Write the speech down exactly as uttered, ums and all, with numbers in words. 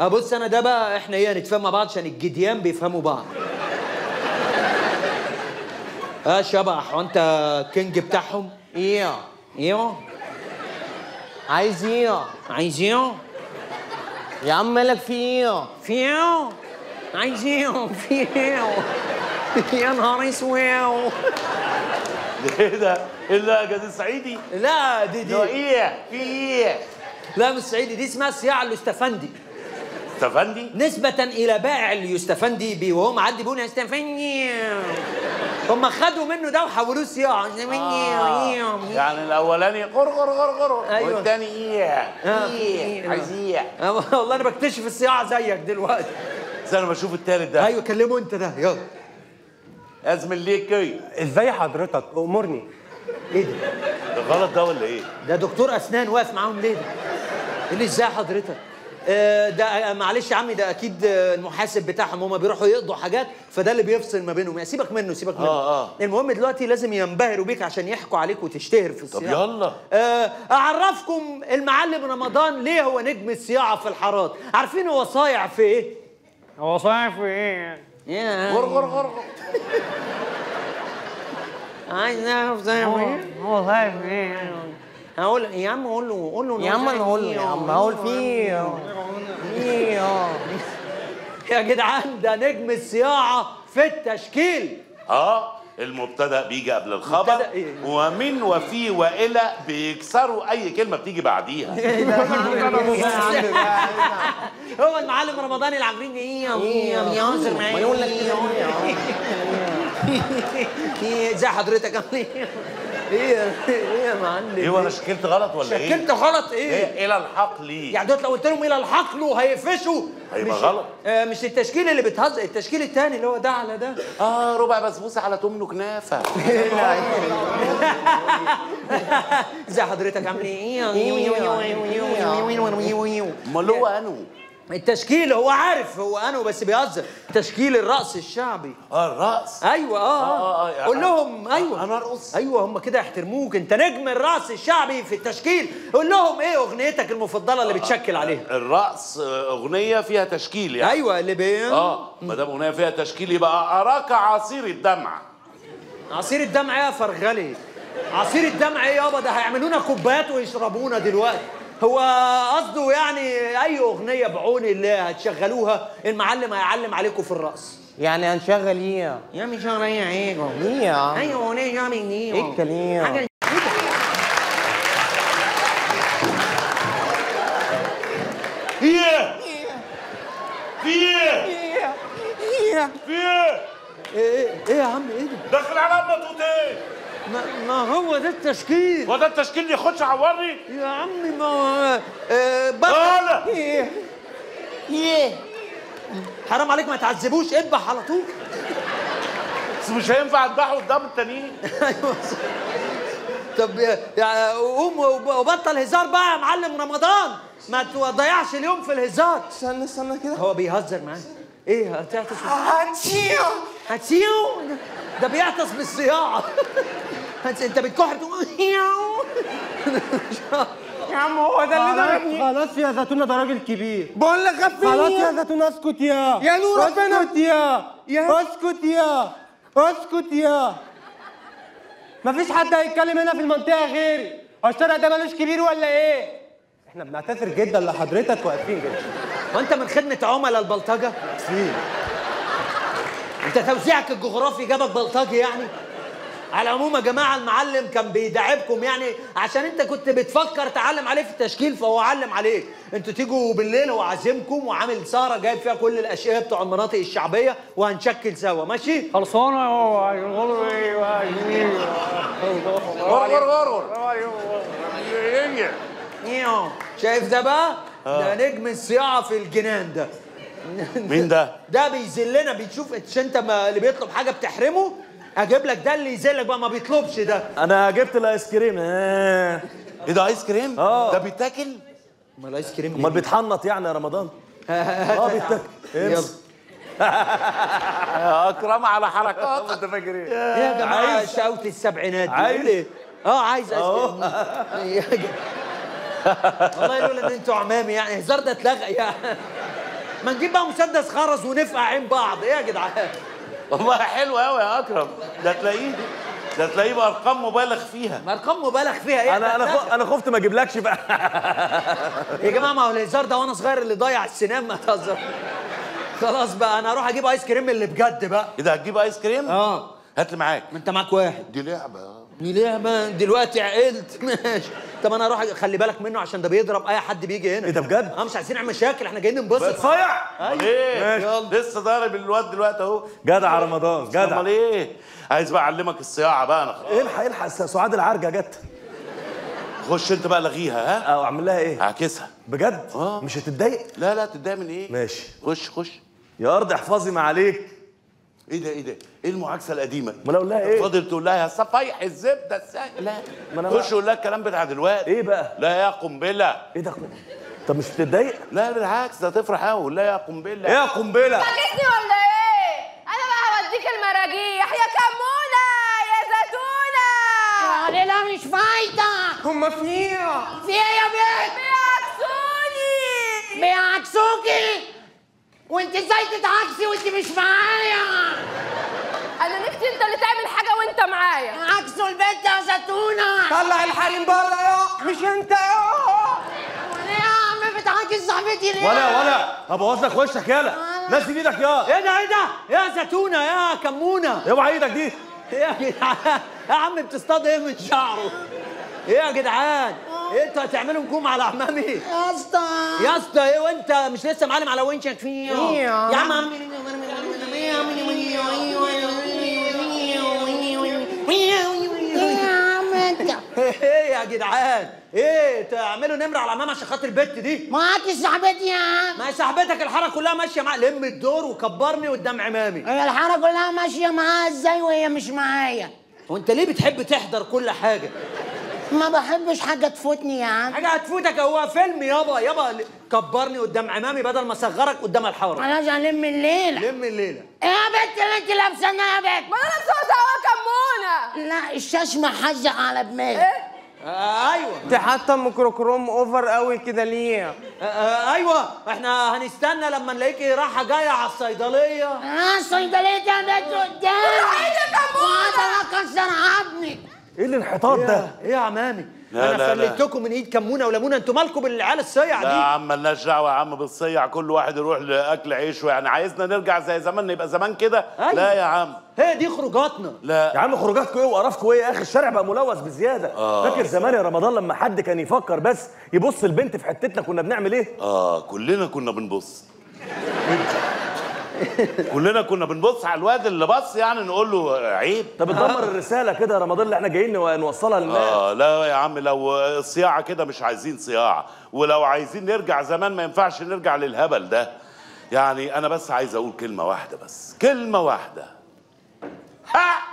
اه بص انا ده بقى احنا ايه هنتفاهم مع بعض عشان الجديان بيفهموا بعض. اه شبح وانت الكينج بتاعهم؟ ايه ايه عايز ايه؟ عايز ايه؟ يا عم مالك في ايه؟ في ايه؟ عايز ايه؟ في ايه؟ يا نهار اسود. ايه ده؟ ايه اللهجه دي صعيدي؟ لا دي دي لو ايه؟ في ايه؟ لا مش صعيدي، دي اسمها صياعة اليوستفندي. استفندي؟ نسبة إلى بائع اليوستفندي بي وهو معدي بيقول يا يوستفندي. هم خدوا منه ده وحولوه صياعة. آه. يعني الأولاني غر غر غر غر أيوة. والتاني إيه؟ آه. إيه؟ عايز إيه؟ والله أنا بكتشف الصياعة زيك دلوقتي. بس أنا بشوف التالت ده. أيوه كلمه أنت ده يلا. أزمن ليك إيه؟ ازاي حضرتك؟ امرني. إيه ده؟ ده غلط ده ولا إيه؟ ده دكتور أسنان واقف معاهم ليه ده؟ إيه اللي إزاي حضرتك؟ آه ده معلش يا عمي ده اكيد المحاسب بتاعهم هم بيروحوا يقضوا حاجات فده اللي بيفصل ما بينهم. يعني سيبك منه سيبك منه. اه اه المهم دلوقتي لازم ينبهروا بيك عشان يحكوا عليك وتشتهر في الصياعه. طب يلا. آه اعرفكم المعلم رمضان ليه هو نجم الصياعه في الحارات. عارفين هو صايع في ايه؟ هو صايع في ايه؟ غر غر غر عايز نعرف صايع في ايه؟ هو صايع في ايه؟ هقول يا عم قول له قول له يا عم انا هقول له يا عم هقول فيه ايه يا جدعان ده نجم الصياعه في التشكيل. اه المبتدأ بيجي قبل الخبر إيه؟ ومن وفي وإلى بيكسروا أي كلمة بتيجي بعديها. هو المعلم رمضان العاملين ايه بيهزر معايا. ما يقول لك ايه ازي حضرتك عامل ايه؟ ايه ايه يا معلم؟ ايه وانا شكلت غلط ولا ايه؟ شكلت غلط ايه؟ ايه الى الحقل يعني دوت لو قلت لهم الى الحقل هيقفشوا هيبقى مش غلط. آه مش التشكيل اللي بتهزر، التشكيل الثاني اللي هو ده على ده. اه ربع بسبوسه على تمن كنافه. ازي حضرتك عامل ايه؟ امال هو انو؟ التشكيل هو عارف هو انو بس بيهزر. تشكيل الرقص الشعبي. اه الرقص. ايوه اه اه اه قول لهم ايوه انا ارقص. ايوه هم كده يحترموك، انت نجم الرقص الشعبي في التشكيل. قول لهم ايه اغنيتك المفضله اللي بتشكل عليها؟ الرقص اغنيه فيها تشكيل يعني. ايوه اللي بين اه ما دام اغنيه فيها تشكيل يبقى اراك عصير الدمع. عصير الدمع ايه يا فرغلي؟ عصير الدمع ايه يابا؟ ده هيعملونا كوبايات ويشربونا دلوقتي. هو قصده يعني اي اغنيه بعون الله هتشغلوها المعلم هيعلم عليكم في الرقص. يعني هنشغل ايه؟ يا مش شغل ايه عيب ايه يا عم؟ اي اغنيه يا مين ايه؟ ايه الكلام؟ حاجه ايه؟ في ايه؟ ايه؟ في ايه؟ ايه ايه يا عم ايه ده؟ داخل على بطوطين. ما, ما هو ده التشكيل. هو ده التشكيل يخش عورني؟ يا عمي ما هو آه انا ايه؟ ايه؟ حرام عليك ما تعذبوش اذبح على طول. بس مش هينفع اذبحه قدام التانيين. ايوه طب يعني قوم وبطل هزار بقى يا معلم رمضان، ما تضيعش اليوم في الهزار. استنى استنى كده. هو بيهزر معايا. ايه هتعطس؟ هاتشيو هاتشيو ده بيعطس بالصياعه. انت بتكح تقول يا عم هو ده اللي ضربني. خلاص يا زيتونه ده راجل كبير. بقول لك غفلني. خلاص يا زيتونه اسكت يا يا نور اسكت يا اسكت يا اسكت يا مفيش حد هيتكلم هنا في المنطقه غيري. هو الشارع ده مالوش كبير ولا ايه؟ احنا بنعتذر جدا لحضرتك واقفين جدا. وانت من خدمه عملاء البلطجه؟ فين؟ انت توزيعك الجغرافي جابك بلطجي يعني؟ على العموم يا جماعه المعلم كان بيداعبكم يعني عشان انت كنت بتفكر تعلم عليه في التشكيل فهو علم عليك. انتوا تيجوا بالليل هو عازمكم وعامل سهره جايب فيها كل الاشياء بتوع المناطق الشعبيه وهنشكل سوا ماشي؟ خلصانه يا هو ايوه غر غر غر ايوه شايف ده بقى؟ ده نجم الصياعه في الجنان ده. مين ده؟ ده بيذلنا بتشوف انت ما اللي بيطلب حاجه بتحرمه. اجيب لك ده اللي يذلك بقى ما بيطلبش ده. انا جبت الايس كريم. اه ايه ده ايس كريم؟ اه ده بيتاكل؟ امال الايس كريم امال بيتحنط يعني يا رمضان؟ اه بيتاكل. يلا اكرم على حركات. انت فاكر ايه؟ يا جماعه شقاوة السبعينات دي. عايز ايه اه عايز ايس كريم. والله لولا ان انتوا عمامي يعني هزار ده اتلغى يعني. ما نجيب بقى مسدس خرز ونفقع عين بعض، ايه يا جدعان؟ والله حلو قوي يا اكرم، ده تلاقيه ده تلاقيه بارقام مبالغ فيها. ارقام مبالغ فيها ايه؟ انا انا خ- انا خفت ما اجيبلكش بقى. يا جماعه ما هو الهزار ده وانا صغير اللي ضيع السنان، ما تهزر. خلاص بقى انا اروح اجيب ايس كريم اللي بجد بقى. ايه ده هتجيب ايس كريم؟ اه هات لي معاك. ما انت معاك واحد. دي لعبه. دي لعبه دلوقتي عقلت. ماشي. طب انا اروح أج- خلي بالك منه عشان ده بيضرب اي حد بيجي هنا. ايه ده بجد؟ اه مش عايزين نعمل مشاكل، احنا جايين ننبسط. صايع. امال ايه؟ ماشي. لسه ضارب الواد دلوقتي اهو. جدع رمضان جدع. امال ايه؟ عايز بقى اعلمك الصياعه بقى انا خلاص. الحق الحق سعاد العرجه جت. خش انت بقى لغيها ها؟ او اعمل لها ايه؟ هعكسها. بجد؟ آه. مش هتتضايق؟ لا لا تتضايق من ايه؟ ماشي. خش خش. يا ارض احفظي ما عليك. ايه ده ايه ده؟ ايه المعاكسه القديمه؟ ما انا اقول لها ايه؟ فاضل تقول لها يا صفايح الزبده الساي لا. ما أنا خش قول لها الكلام بتاع دلوقتي. ايه بقى؟ لا يا قنبله. ايه ده؟ طب مش بتتضايق؟ لا بالعكس ده تفرح قوي. لا يا قنبله. ايه يا قنبله؟ فاجئتني ولا ايه؟ انا بقى هوديك المراجيح يا كمونه يا زيتونه. يا لا مش فايدة. هما فيها في ايه يا بنت؟ بيعكسوني. بيعكسوكي؟ وانت ازاي تتعكسي وانت مش معايا؟ انا نفسي انت اللي تعمل حاجه وانت معايا. عكسوا البنت يا زيتونة. طلع الحريم بره يا مش انت يا. وانا يا عم بتعاكس صاحبتي ليه؟ ولا ولا هبوظ لك وشك يالا. ناسي ايدك يا. ايه ده ايه ده؟ يا زيتونه يا كمونه. اوعى ايدك دي. ايه يا جدعان؟ يا عم بتصطاد ايه من شعره؟ ايه يا جدعان؟ ايه انتوا هتعملوا نجوم على عمامي؟ يا اسطى. يا اسطى ايه وانت مش لسه معلم على ونشك فيه؟ إيه يا يا عم عم ايه يا عم انت؟ ايه يا جدعان؟ ايه تعملوا نمره على عمام عشان خاطر البت دي؟ معاكس صاحبتي يا عم. ما هي صاحبتك الحاره كلها ماشيه معاك، لم الدور وكبرني قدام عمامي. هي الحارة كلها ماشية معاها ازاي وهي مش معايا؟ وانت ليه بتحب تحضر كل حاجه؟ ما بحبش حاجة تفوتني يا عم. حاجه هتفوتك، هو فيلم يابا يابا. كبرني قدام عمامي بدل ما اصغرك قدام الحاره. خلاص هلم الليلة. لم الليله. ايه يا بنت اللي انت لابسانها يا بنت؟ ما انا لابسه سوا كمونه. لا الشاش محزق على دماغي. ايه؟ آه ايوه. انت حاطه ميكروكروم اوفر قوي كده ليه؟ آه آه ايوه احنا هنستنى لما نلاقيكي رايحه جايه على الصيدليه. اه الصيدلية يا بنت قدام. ايه يا كمونه؟ وهذا كسر عظمي. ايه الانحطاط ده؟ ايه يا عمامي؟ لا، انا لا، لا. فلتكم من ايد كمونه وليمونه، انتوا مالكم بالعيال الصيع لا يا دي؟ عم مالناش دعوه يا عم بالصيع، كل واحد يروح لاكل عيشه. يعني عايزنا نرجع زي زمان نبقى زمان كده؟ أيوة. لا يا عم. هي دي خروجاتنا. لا يا عم خروجاتكم ايه وقرفكم ايه يا اخي؟ الشارع بقى ملوث بزياده. آه. فاكر زمان يا رمضان لما حد كان يفكر بس يبص البنت في حتتنا كنا بنعمل ايه؟ اه كلنا كنا بنبص. كلنا كنا بنبص على الواد اللي بص يعني نقول له عيب. طب بتدمر الرساله كده يا رمضان اللي احنا جايين نو- نوصلها للناس. اه لا يا عم لو الصياعه كده مش عايزين صياعه، ولو عايزين نرجع زمان ما ينفعش نرجع للهبل ده. يعني انا بس عايز اقول كلمه واحده، بس كلمه واحده. ها